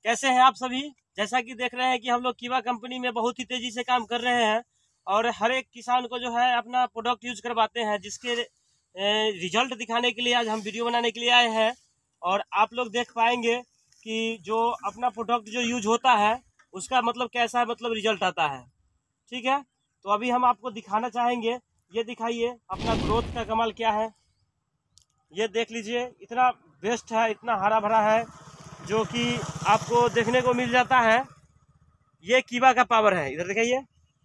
कैसे हैं आप सभी। जैसा कि देख रहे हैं कि हम लोग कीवा कंपनी में बहुत ही तेजी से काम कर रहे हैं और हर एक किसान को जो है अपना प्रोडक्ट यूज करवाते हैं, जिसके रिजल्ट दिखाने के लिए आज हम वीडियो बनाने के लिए आए हैं। और आप लोग देख पाएंगे कि जो अपना प्रोडक्ट जो यूज होता है उसका मतलब कैसा मतलब रिजल्ट आता है। ठीक है, तो अभी हम आपको दिखाना चाहेंगे। ये दिखाइए अपना ग्रोथ का कमाल क्या है। ये देख लीजिए, इतना बेस्ट है, इतना हरा भरा है जो कि आपको देखने को मिल जाता है। ये कीवा का पावर है, इधर दिखाइए।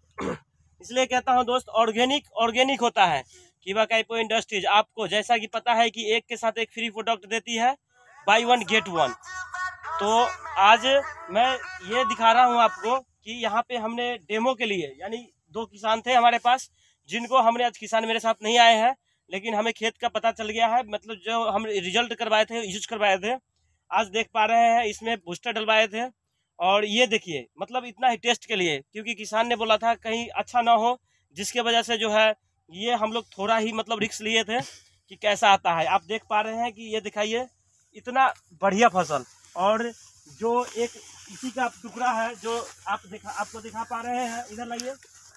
इसलिए कहता हूँ दोस्त, ऑर्गेनिक होता है कीवा काइपो इंडस्ट्रीज। आपको जैसा कि पता है कि एक के साथ एक फ्री प्रोडक्ट देती है, बाय वन गेट वन। तो आज मैं ये दिखा रहा हूँ आपको कि यहाँ पे हमने डेमो के लिए, यानी 2 किसान थे हमारे पास, जिनको हमने आज किसान मेरे साथ नहीं आए हैं, लेकिन हमें खेत का पता चल गया है। मतलब जो हम रिजल्ट करवाए थे, यूज करवाए थे, आज देख पा रहे हैं इसमें बूस्टर डलवाए थे। और ये देखिए, मतलब इतना ही टेस्ट के लिए, क्योंकि किसान ने बोला था कहीं अच्छा ना हो, जिसके वजह से जो है ये हम लोग थोड़ा ही मतलब रिस्क लिए थे कि कैसा आता है। आप देख पा रहे हैं कि ये दिखाइए, इतना बढ़िया फसल। और जो एक इसी का टुकड़ा है जो आपको दिखा पा रहे हैं, इधर लाइए,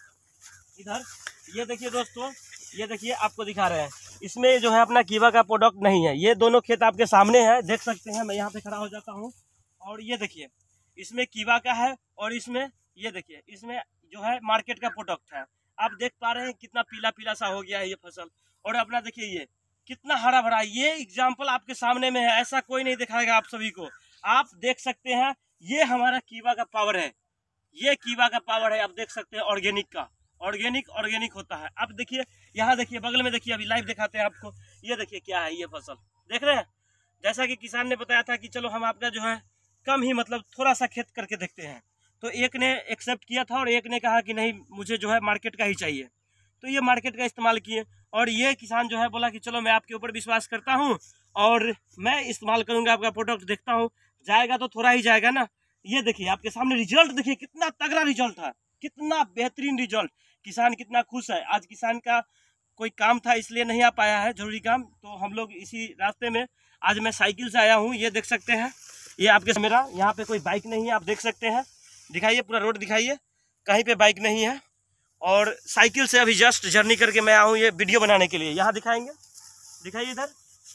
इधर ये देखिए दोस्तों, ये देखिए आपको दिखा रहे हैं, इसमें जो है अपना कीवा का प्रोडक्ट नहीं है। ये दोनों खेत आपके सामने है, देख सकते हैं। मैं यहाँ पे खड़ा हो जाता हूँ और ये देखिए, इसमें कीवा का है और इसमें ये देखिए, इसमें जो है मार्केट का प्रोडक्ट है। आप देख पा रहे हैं कितना पीला पीला सा हो गया है ये फसल। और अपना देखिए ये कितना हरा भरा। ये एग्जाम्पल आपके सामने में है, ऐसा कोई नहीं दिखाएगा आप सभी को। आप देख सकते हैं, ये हमारा कीवा का पावर है। ये कीवा का पावर है, आप देख सकते हैं। ऑर्गेनिक का ऑर्गेनिक होता है। अब देखिए, यहाँ देखिए, बगल में देखिए, अभी लाइव दिखाते हैं आपको। ये देखिए क्या है, ये फसल देख रहे हैं। जैसा कि किसान ने बताया था कि चलो हम आपका जो है कम ही मतलब थोड़ा सा खेत करके देखते हैं, तो एक ने एक्सेप्ट किया था और एक ने कहा कि नहीं, मुझे जो है मार्केट का ही चाहिए। तो ये मार्केट का इस्तेमाल किए और ये किसान जो है बोला कि चलो मैं आपके ऊपर विश्वास करता हूँ और मैं इस्तेमाल करूँगा आपका प्रोडक्ट, देखता हूँ जाएगा तो थोड़ा ही जाएगा ना। ये देखिए आपके सामने रिजल्ट देखिए, कितना तगड़ा रिजल्ट है, कितना बेहतरीन रिजल्ट। किसान कितना खुश है। आज किसान का कोई काम था इसलिए नहीं आ पाया है, जरूरी काम, तो हम लोग इसी रास्ते में आज मैं साइकिल से आया हूँ। ये देख सकते हैं, ये आपके मेरा यहाँ पे कोई बाइक नहीं है, आप देख सकते हैं। दिखाइए पूरा रोड दिखाइए, कहीं पे बाइक नहीं है। और साइकिल से अभी जस्ट जर्नी करके मैं आया हूँ ये वीडियो बनाने के लिए। यहाँ दिखाएंगे, दिखाइए इधर,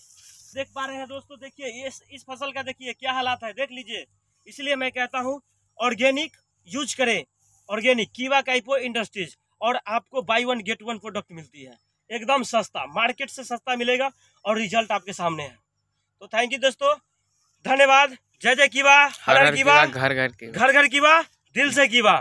देख पा रहे हैं दोस्तों। देखिए ये इस फसल का देखिए क्या हालात है, देख लीजिए। इसलिए मैं कहता हूँ ऑर्गेनिक यूज करें, ऑर्गेनिक कीवा काइपो इंडस्ट्रीज, और आपको buy one get one product मिलती है, एकदम सस्ता, मार्केट से सस्ता मिलेगा और रिजल्ट आपके सामने है। तो थैंक यू दोस्तों, धन्यवाद। जय जय कीवा, हर हर कीवा, घर घर कीवा, दिल से कीवा।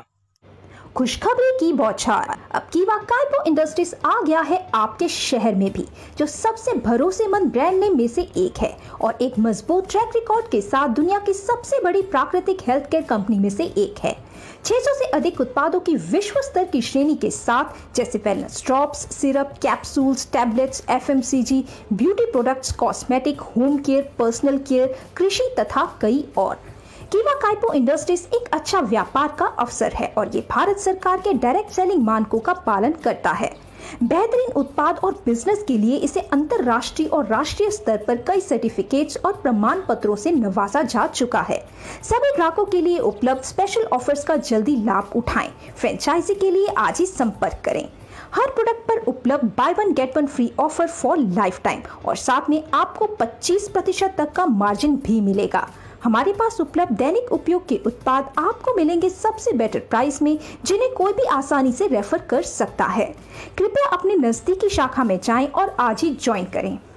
खुशखबरी की बौछार, अब कीवा काइपो इंडस्ट्रीज आ गया है आपके शहर में भी, जो सबसे भरोसेमंद ब्रांड नेम में से एक है और एक मजबूत ट्रैक रिकॉर्ड के साथ दुनिया की सबसे बड़ी प्राकृतिक हेल्थ केयर कंपनी में से एक है। 600 से अधिक उत्पादों की विश्व स्तर की श्रेणी के साथ, जैसे wellness drops, syrup, capsules, tablets, FMCG, beauty products, cosmetic, home care, personal care, कृषि तथा कई और। कीवा काइपो इंडस्ट्रीज एक अच्छा व्यापार का अवसर है और ये भारत सरकार के डायरेक्ट सेलिंग मानकों का पालन करता है। बेहतरीन उत्पाद और बिजनेस के लिए इसे अंतर्राष्ट्रीय और राष्ट्रीय स्तर पर कई सर्टिफिकेट्स और प्रमाण पत्रों से नवाजा जा चुका है। सभी ग्राहकों के लिए उपलब्ध स्पेशल ऑफर्स का जल्दी लाभ उठाएं। फ्रेंचाइजी के लिए आज ही संपर्क करें। हर प्रोडक्ट पर उपलब्ध buy one get one free offer for lifetime और साथ में आपको 25% तक का मार्जिन भी मिलेगा। हमारे पास उपलब्ध दैनिक उपयोग के उत्पाद आपको मिलेंगे सबसे बेटर प्राइस में, जिन्हें कोई भी आसानी से रेफर कर सकता है। कृपया अपने नजदीकी शाखा में जाएं और आज ही ज्वाइन करें।